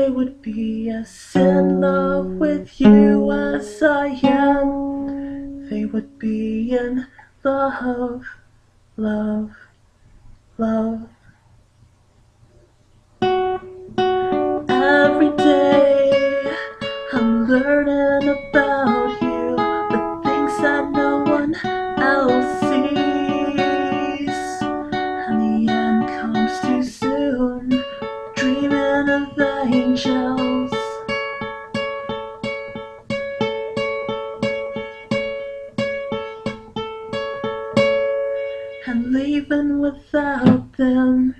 They would be as in love with you as I am. They would be in love, love, love. Every day I'm learning about you, the things that no one else sees. And the end comes too soon, dreaming of angels. And leaving without them.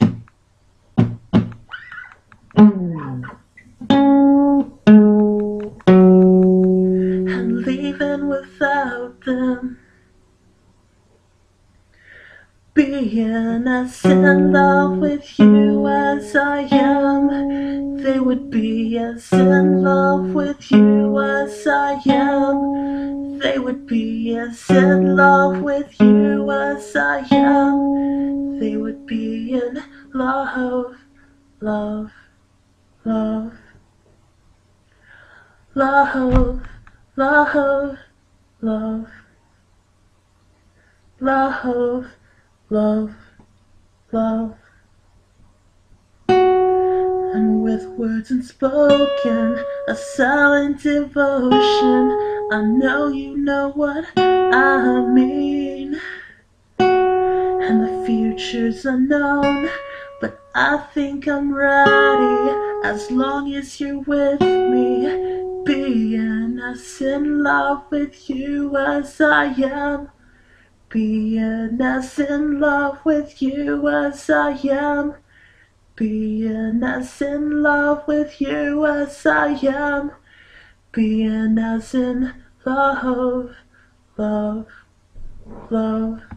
And leaving without them. Being as in love with you as I am. They would be as in love with you as I am. They would be as in love with you as I am. They would be in love, love, love, love, love, love, love, love, love. And with words unspoken, a silent devotion, I know you know what I mean. And the future's unknown, but I think I'm ready, as long as you're with me. Being as in love with you as I am. Being as in love with you as I am. Being as in love with you as I am. Being as in love, love, love.